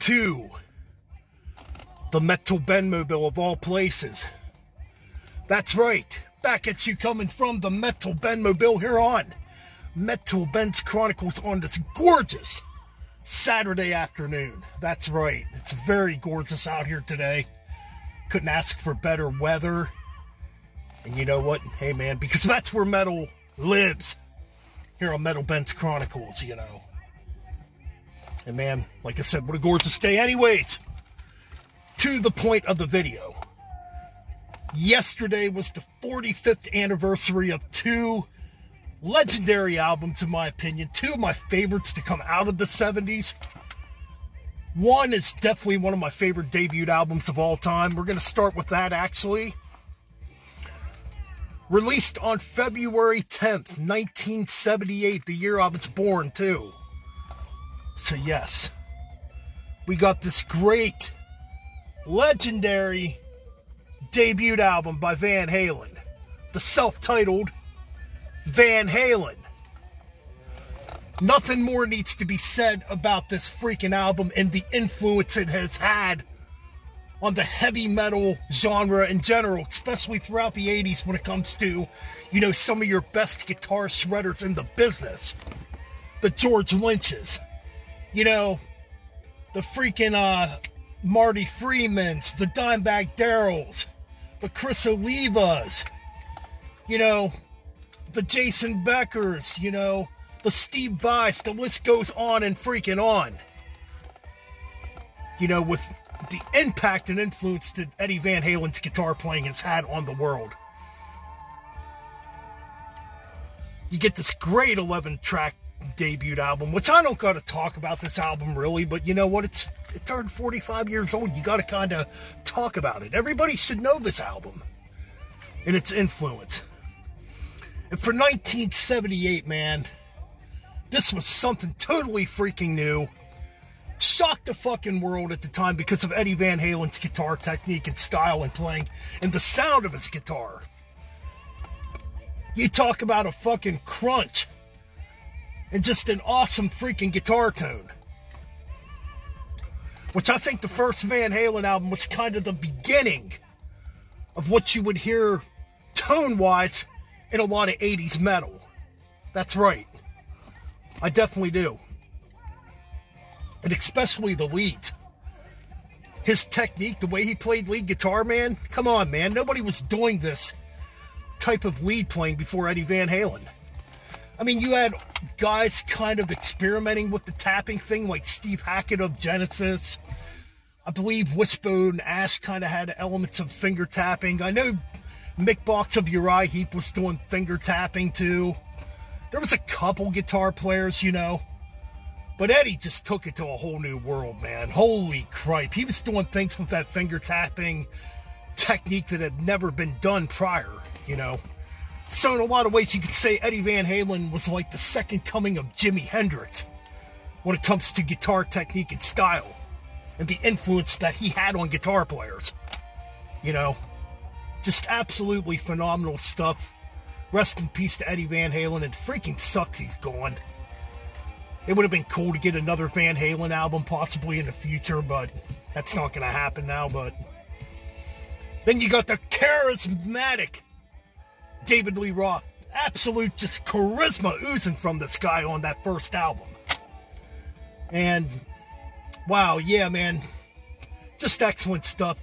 to the Metal Bandmobile of all places. That's right, back at you coming from the Metal Bandmobile here on Metal Band's Chronicles on this gorgeous Saturday afternoon. That's right, it's very gorgeous out here today. Couldn't ask for better weather. And you know what? Hey man, because that's where metal lives. Here on Metal Band's Chronicles, you know. And man, like I said, what a gorgeous day. Anyways, to the point of the video. Yesterday was the 45th anniversary of two legendary albums, in my opinion. Two of my favorites to come out of the 70s. One is definitely one of my favorite debut albums of all time. We're going to start with that, actually. Released on February 10th, 1978, the year I was born, too. So yes, we got this great, legendary debut album by Van Halen. The self-titled Van Halen. Nothing more needs to be said about this freaking album and the influence it has had on the heavy metal genre in general, especially throughout the 80s when it comes to, you know, some of your best guitar shredders in the business. The George Lynch's, you know, the freaking Marty Freemans, the Dimebag Darrells, the Chris Olivas, you know, the Jason Beckers, you know, the Steve Vai, the list goes on and freaking on. You know, with the impact and influence that Eddie Van Halen's guitar playing has had on the world. You get this great 11-track debut album, which I don't got to talk about this album really, but you know what? It turned 45 years old. You got to kind of talk about it. Everybody should know this album and its influence. And for 1978, man, this was something totally freaking new. Shocked the fucking world at the time because of Eddie Van Halen's guitar technique and style and playing and the sound of his guitar. You talk about a fucking crunch and just an awesome freaking guitar tone. Which I think the first Van Halen album was kind of the beginning of what you would hear tone-wise in a lot of 80s metal. That's right. I definitely do. And especially the lead. His technique, the way he played lead guitar, man. Come on, man. Nobody was doing this type of lead playing before Eddie Van Halen. I mean, you had guys kind of experimenting with the tapping thing, like Steve Hackett of Genesis. I believe Wishbone Ash kind of had elements of finger tapping. I know Mick Box of Uriah Heep was doing finger tapping too. There was a couple guitar players, you know. But Eddie just took it to a whole new world, man. Holy cripe. He was doing things with that finger tapping technique that had never been done prior, you know. So in a lot of ways, you could say Eddie Van Halen was like the second coming of Jimi Hendrix when it comes to guitar technique and style and the influence that he had on guitar players. You know, just absolutely phenomenal stuff. Rest in peace to Eddie Van Halen, and freaking sucks he's gone. It would have been cool to get another Van Halen album possibly in the future, but that's not going to happen now. But then you got the charismatic David Lee Roth. Absolute just charisma oozing from this guy on that first album. And wow, yeah, man. Just excellent stuff.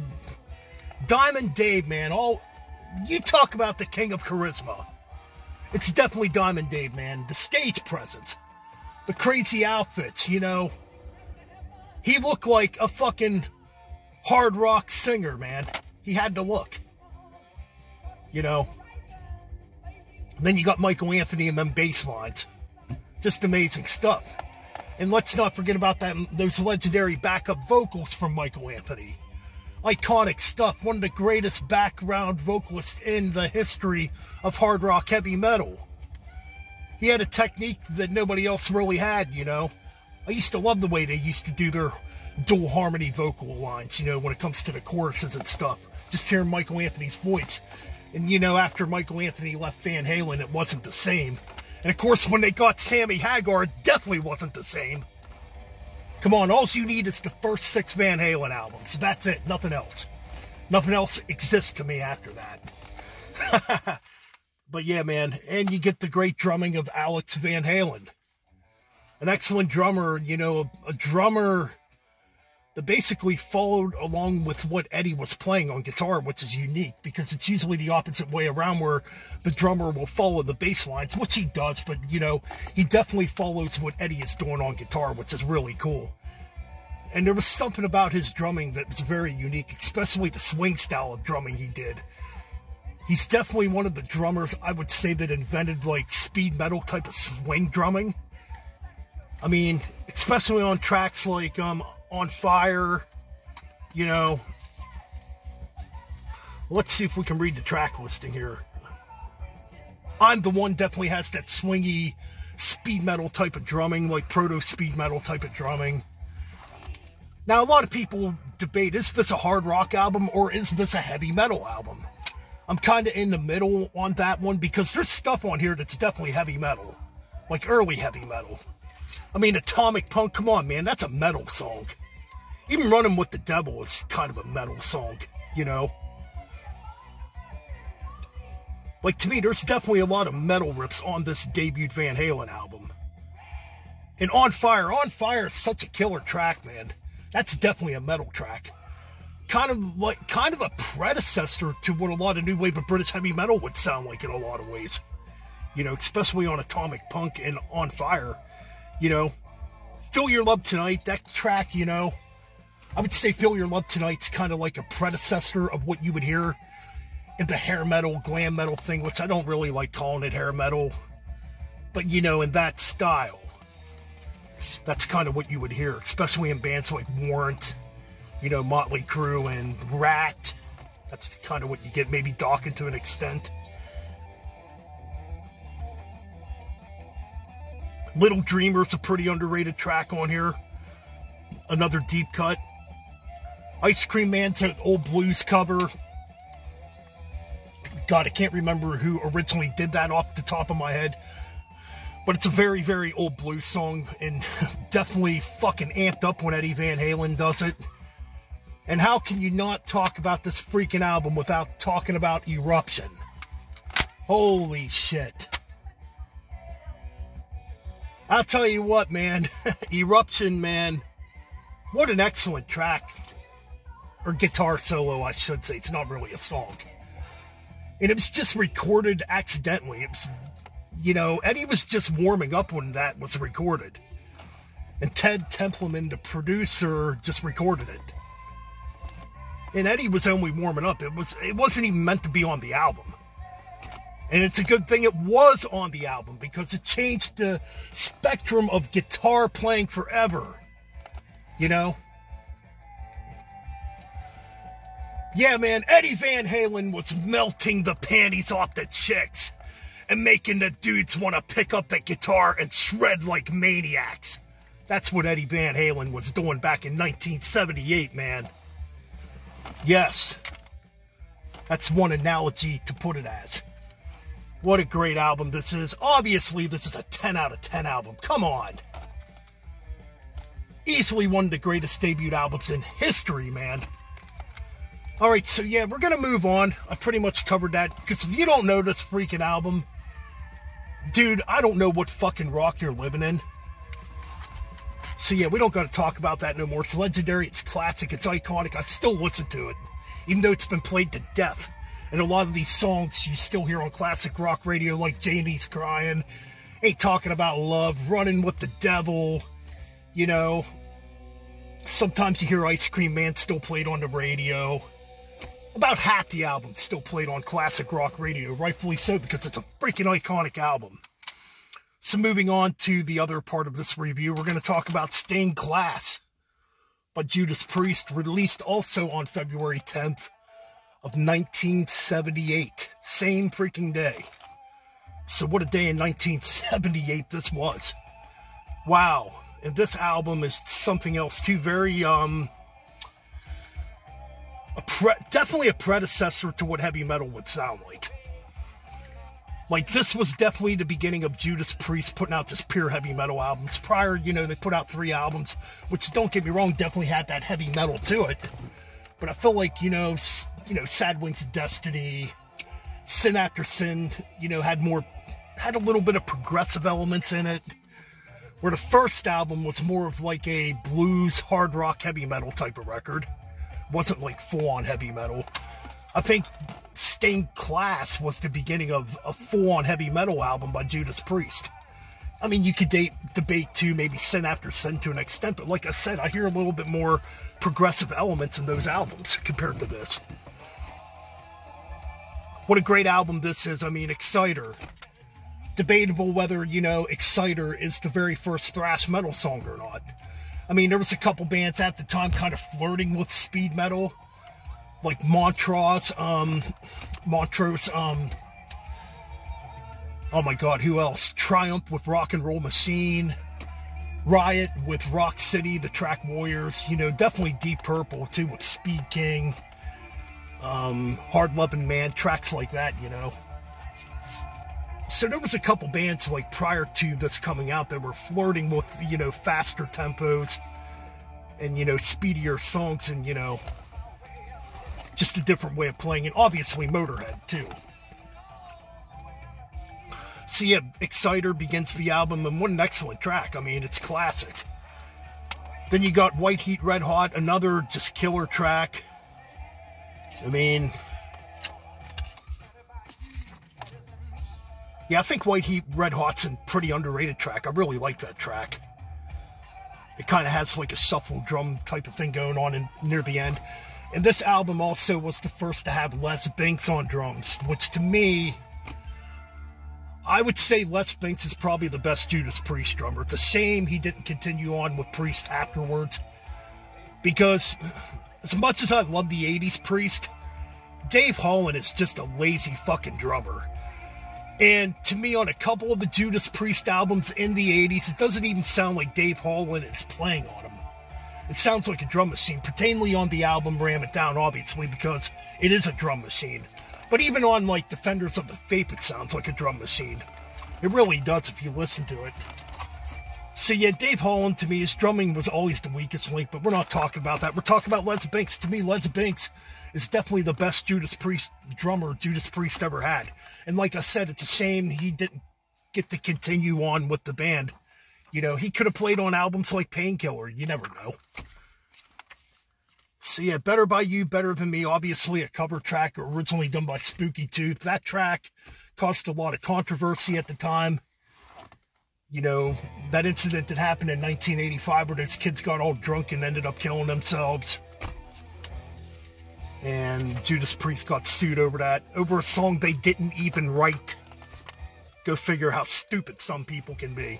Diamond Dave, man. You talk about the king of charisma. It's definitely Diamond Dave, man. The stage presence. The crazy outfits, you know. He looked like a fucking hard rock singer, man. He had to look. You know. And then you got Michael Anthony and them bass lines. Just amazing stuff. And let's not forget about those legendary backup vocals from Michael Anthony. Iconic stuff. One of the greatest background vocalists in the history of hard rock heavy metal. He had a technique that nobody else really had, you know. I used to love the way they used to do their dual harmony vocal lines, you know, when it comes to the choruses and stuff. Just hearing Michael Anthony's voice. And, you know, after Michael Anthony left Van Halen, it wasn't the same. And, of course, when they got Sammy Hagar, it definitely wasn't the same. Come on, all you need is the first 6 Van Halen albums. That's it, nothing else. Nothing else exists to me after that. But yeah, man, and you get the great drumming of Alex Van Halen. An excellent drummer, you know, a drummer that basically followed along with what Eddie was playing on guitar, which is unique, because it's usually the opposite way around where the drummer will follow the bass lines, which he does, but, you know, he definitely follows what Eddie is doing on guitar, which is really cool. And there was something about his drumming that was very unique, especially the swing style of drumming he did. He's definitely one of the drummers, I would say, that invented, like, speed metal type of swing drumming. I mean, especially on tracks like, On Fire, you know. Let's see if we can read the track listing here. I'm the One definitely has that swingy speed metal type of drumming, like proto speed metal type of drumming. Now, a lot of people debate, is this a hard rock album or is this a heavy metal album? I'm kind of in the middle on that one because there's stuff on here that's definitely heavy metal, like early heavy metal. I mean, Atomic Punk, come on, man, that's a metal song. Even Running with the Devil is kind of a metal song, you know? Like, to me, there's definitely a lot of metal riffs on this debut Van Halen album. And On Fire is such a killer track, man. That's definitely a metal track. Kind of a predecessor to what a lot of new wave of British heavy metal would sound like in a lot of ways. You know, especially on Atomic Punk and On Fire. You know, Feel Your Love Tonight, that track, you know, I would say Feel Your Love Tonight's kind of like a predecessor of what you would hear in the hair metal, glam metal thing, which I don't really like calling it hair metal. But, you know, in that style, that's kind of what you would hear, especially in bands like Warrant, you know, Motley Crue and Rat. That's kind of what you get, maybe Dokken to an extent. Little Dreamer's a pretty underrated track on here. Another deep cut. Ice Cream Man's an old blues cover. God, I can't remember who originally did that off the top of my head. But it's a very, very old blues song. And definitely fucking amped up when Eddie Van Halen does it. And how can you not talk about this freaking album without talking about Eruption? Holy shit. I'll tell you what, man. Eruption, man. What an excellent track. Or guitar solo, I should say. It's not really a song. And it was just recorded accidentally. It was, you know, Eddie was just warming up when that was recorded. And Ted Templeman, the producer, just recorded it. And Eddie was only warming up. It wasn't even meant to be on the album. And it's a good thing it was on the album because it changed the spectrum of guitar playing forever. You know? Yeah, man, Eddie Van Halen was melting the panties off the chicks and making the dudes want to pick up the guitar and shred like maniacs. That's what Eddie Van Halen was doing back in 1978, man. Yes. That's one analogy to put it as. What a great album this is. Obviously, this is a 10 out of 10 album. Come on. Easily one of the greatest debut albums in history, man. Alright, so yeah, we're going to move on. I pretty much covered that. Because if you don't know this freaking album, dude, I don't know what fucking rock you're living in. So yeah, we don't got to talk about that no more. It's legendary, it's classic, it's iconic. I still listen to it. Even though it's been played to death. And a lot of these songs you still hear on classic rock radio, like Janie's Crying, Ain't Talking About Love, Running with the Devil, you know. Sometimes you hear Ice Cream Man still played on the radio. About half the album still played on classic rock radio, rightfully so, because it's a freaking iconic album. So moving on to the other part of this review, we're going to talk about Stained Glass by Judas Priest, released also on February 10th of 1978. Same freaking day. So what a day in 1978 this was. Wow. And this album is something else too. Very, definitely a predecessor to what heavy metal would sound like. Like, this was definitely the beginning of Judas Priest putting out this pure heavy metal albums. Prior, you know, they put out 3 albums, which, don't get me wrong, definitely had that heavy metal to it. But I feel like, you know, Sad Wings of Destiny, Sin After Sin, you know, had a little bit of progressive elements in it. Where the first album was more of like a blues, hard rock, heavy metal type of record. It wasn't like full-on heavy metal. I think Stained Class was the beginning of a full-on heavy metal album by Judas Priest. I mean, you could debate too, maybe Sin After Sin to an extent, but like I said, I hear a little bit more progressive elements in those albums compared to this. What a great album this is. I mean, Exciter. Debatable whether, you know, Exciter is the very first thrash metal song or not. I mean, there was a couple bands at the time kind of flirting with speed metal. Like Montrose, oh my god, who else? Triumph with Rock and Roll Machine, Riot with Rock City, the Track Warriors, you know, definitely Deep Purple too with Speed King, Hard Loving Man, tracks like that, you know. So there was a couple bands like prior to this coming out that were flirting with, you know, faster tempos and, you know, speedier songs and, you know, just a different way of playing, and obviously Motorhead too. So yeah, Exciter begins the album, and what an excellent track. I mean, it's classic. Then you got White Heat Red Hot, another just killer track. I mean, yeah, I think White Heat Red Hot's a pretty underrated track. I really like that track. It kind of has like a shuffle drum type of thing going on near the end. And this album also was the first to have Les Binks on drums, which to me, I would say Les Binks is probably the best Judas Priest drummer. It's a shame he didn't continue on with Priest afterwards, because as much as I love the 80s Priest, Dave Halen is just a lazy fucking drummer. And to me, on a couple of the Judas Priest albums in the 80s, it doesn't even sound like Dave Halen is playing on them. It sounds like a drum machine. Particularly on the album Ram It Down, obviously, because it is a drum machine. But even on, like, Defenders of the Faith, it sounds like a drum machine. It really does if you listen to it. So yeah, Dave Halen, to me, his drumming was always the weakest link, but we're not talking about that. We're talking about Les Binks. To me, Les Binks is definitely the best Judas Priest drummer Judas Priest ever had. And like I said, it's a shame he didn't get to continue on with the band. You know, he could have played on albums like Painkiller. You never know. So yeah, Better By You, Better Than Me, obviously a cover track originally done by Spooky Tooth. That track caused a lot of controversy at the time. You know, that incident that happened in 1985 where those kids got all drunk and ended up killing themselves. And Judas Priest got sued over that, over a song they didn't even write. Go figure how stupid some people can be.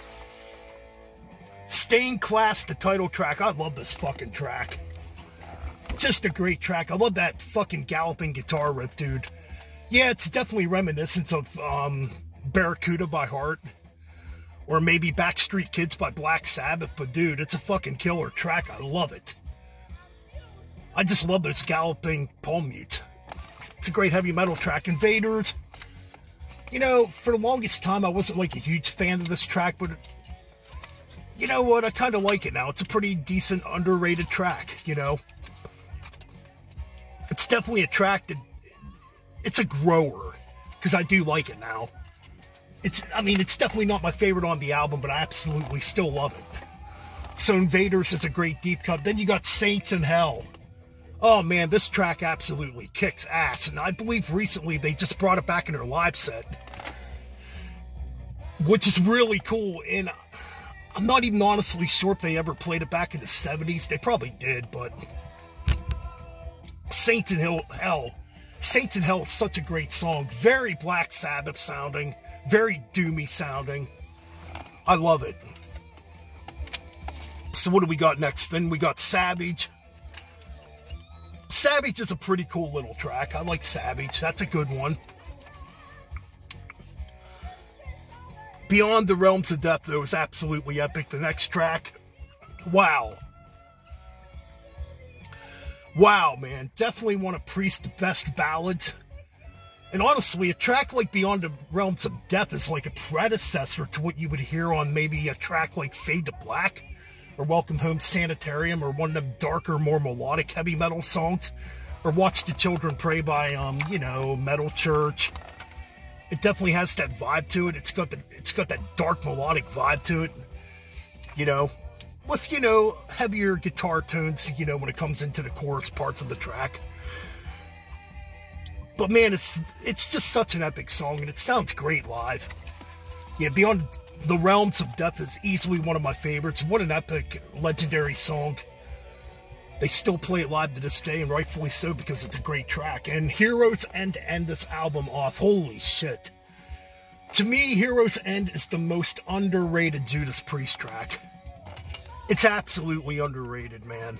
Stained Class, the title track. I love this fucking track. Just a great track. I love that fucking galloping guitar riff, dude. Yeah, it's definitely reminiscent of Barracuda by Heart. Or maybe Backstreet Kids by Black Sabbath. But dude, it's a fucking killer track. I love it. I just love those galloping palm mutes. It's a great heavy metal track. Invaders. You know, for the longest time, I wasn't like a huge fan of this track, but you know what? I kind of like it now. It's a pretty decent, underrated track, you know. It's definitely a track that, it's a grower, because I do like it now. I mean, it's definitely not my favorite on the album, but I absolutely still love it. So Invaders is a great deep cut. Then you got Saints in Hell. Oh man, this track absolutely kicks ass, and I believe recently they just brought it back in their live set, which is really cool. And I'm not even honestly sure if they ever played it back in the 70s. They probably did, but Saints in Hell. Saints in Hell is such a great song. Very Black Sabbath sounding. Very doomy sounding. I love it. So what do we got next, Finn? We got Savage. Savage is a pretty cool little track. I like Savage. That's a good one. Beyond the Realms of Death, though, is absolutely epic. The next track. Wow. Wow, man. Definitely one of Priest's best ballads. And honestly, a track like Beyond the Realms of Death is like a predecessor to what you would hear on maybe a track like Fade to Black or Welcome Home Sanitarium or one of them darker, more melodic heavy metal songs. Or Watch the Children Pray by, you know, Metal Church. It definitely has that vibe to it. It's got that dark melodic vibe to it. You know, with, you know, heavier guitar tones, you know, when it comes into the chorus parts of the track. But man, it's just such an epic song, and it sounds great live. Yeah, Beyond the Realms of Death is easily one of my favorites. What an epic, legendary song. They still play it live to this day, and rightfully so, because it's a great track. And Heroes End to end this album off, holy shit. To me, Heroes End is the most underrated Judas Priest track. It's absolutely underrated, man.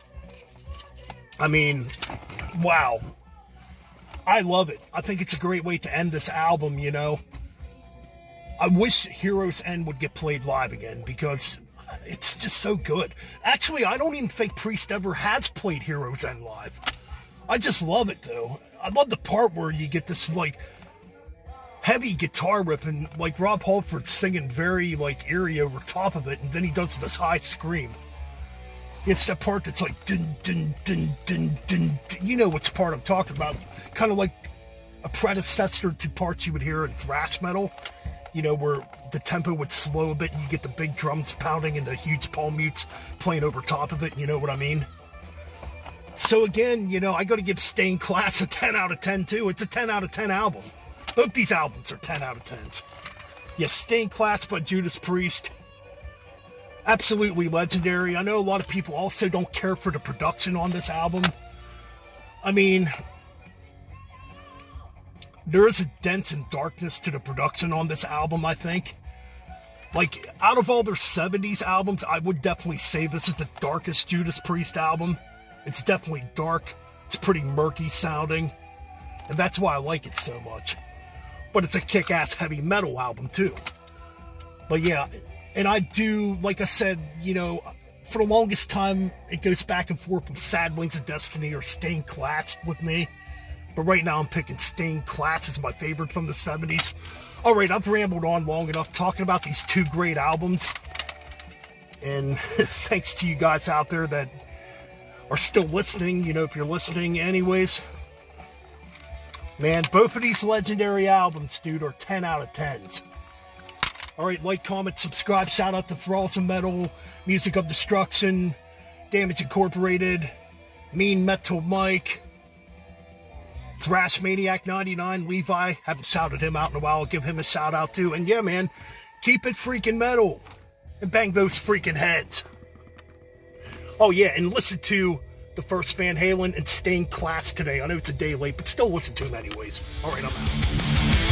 I mean, wow. I love it. I think it's a great way to end this album, you know. I wish Heroes End would get played live again, because it's just so good. Actually, I don't even think Priest ever has played Heroes End live. I just love it, though. I love the part where you get this, like, heavy guitar riff, and, like, Rob Halford singing very, like, eerie over top of it, and then he does this high scream. It's that part that's like, dun, dun, dun, dun, dun, dun. You know which part I'm talking about. Kind of like a predecessor to parts you would hear in thrash metal. You know, where the tempo would slow a bit and you get the big drums pounding and the huge palm mutes playing over top of it. You know what I mean? So again, you know, I got to give Stained Class a 10 out of 10 too. It's a 10 out of 10 album. Both these albums are 10 out of 10s. Yes, Stained Class by Judas Priest. Absolutely legendary. I know a lot of people also don't care for the production on this album. I mean, there is a dense and darkness to the production on this album, I think. Like, out of all their 70s albums, I would definitely say this is the darkest Judas Priest album. It's definitely dark. It's pretty murky sounding. And that's why I like it so much. But it's a kick-ass heavy metal album, too. But yeah, and I do, like I said, you know, for the longest time, it goes back and forth with Sad Wings of Destiny or Stained Class with me. But right now I'm picking Stained Class as my favorite from the 70s. Alright, I've rambled on long enough talking about these two great albums. And thanks to you guys out there that are still listening, you know, if you're listening anyways. Man, both of these legendary albums, dude, are 10 out of 10s. Alright, like, comment, subscribe, shout out to Thralls of Metal, Music of Destruction, Damage Incorporated, Mean Metal Mike, Thrash Maniac 99, Levi, haven't shouted him out in a while, I'll give him a shout out too. And yeah, man, keep it freaking metal, and bang those freaking heads. Oh yeah, and listen to the first Van Halen and Stained Class today. I know it's a day late, but still listen to them anyways. Alright, I'm out.